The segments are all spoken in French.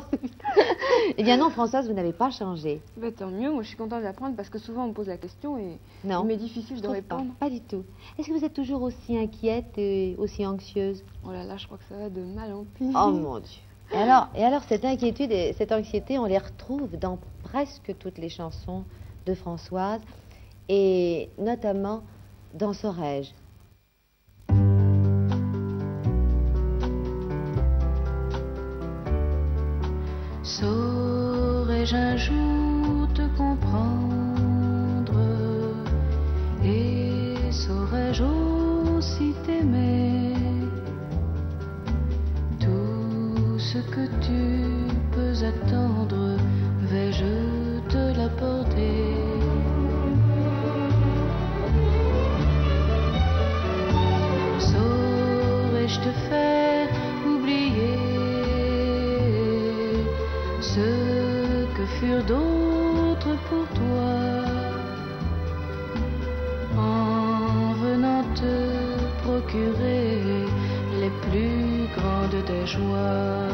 Eh bien non, Françoise, vous n'avez pas changé. Ben, tant mieux, moi je suis contente d'apprendre parce que souvent on me pose la question et Non, il m'est difficile de répondre. pas du tout. Est-ce que vous êtes toujours aussi inquiète et aussi anxieuse? Oh là là, je crois que ça va de mal en pis. Oh mon Dieu. Et alors, cette inquiétude et cette anxiété, on les retrouve dans presque toutes les chansons de Françoise, et notamment dans Saurais-je. Saurais-je un jour te comprendre et saurais-je aussi t'aimer? Tout ce que tu peux attendre, vais-je te l'apporter? Saurais-je te faire oublier ce que furent d'autres pour toi, en venant te procurer les plus grandes des joies?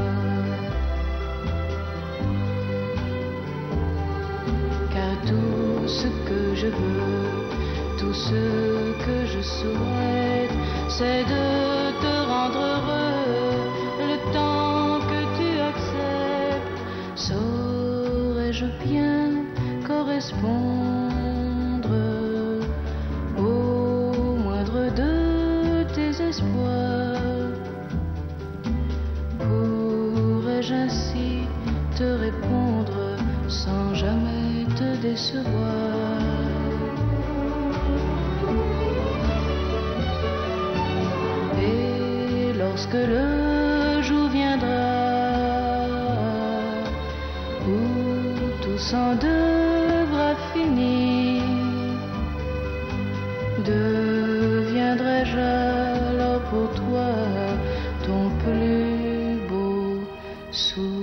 Car tout ce que je veux, tout ce que je souhaite, c'est de te rendre heureux le temps que tu acceptes. Saurais-je bien correspondre au moindre de tes espoirs? Pourrais-je ainsi te répondre sans jamais te décevoir? Et lorsque le jour viendra où tout s'en devra finir, deviendrai-je alors pour toi ton plus beau souvenir?